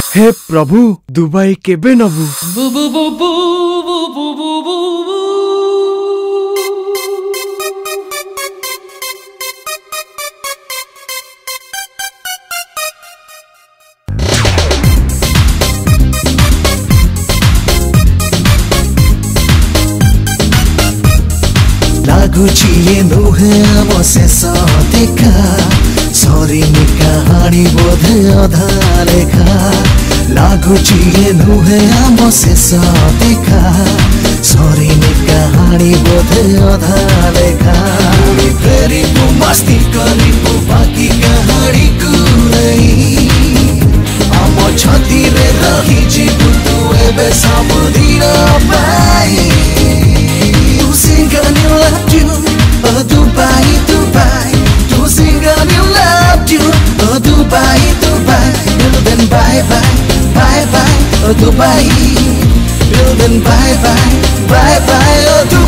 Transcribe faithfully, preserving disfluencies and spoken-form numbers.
हे प्रभु Dubai केबे नबु बु बु बु बु बु बु बु बु लाଗୁଛି ଏ ନୁହେଁ ଆମ ଶେଷ ଦେଖା ସରିନି କାହାଣୀ ବୋଧେ ଅଧା ଲେଖା ଲାଗୁଛି ଏ ନୁହେଁ ଆମ ଶେଷ ଦେଖା ସରିନି କାହାଣୀ ବୋଧେ ଅଧା ଲେଖା ଫେରିବୁ ମସ୍ତି କରିବୁ ବାକି କାହାଣୀକୁ ନେଇ ଆମ ଛାତିରେ ରହିଯିବୁ ତୁ ଏବେ ସବୁଦିନ ପାଇଁ Singing you loved you, oh Dubai, Dubai. To singing you loved you, oh Dubai, Dubai. Then bye bye, bye bye, oh Dubai. Then bye bye, bye bye, oh Dubai.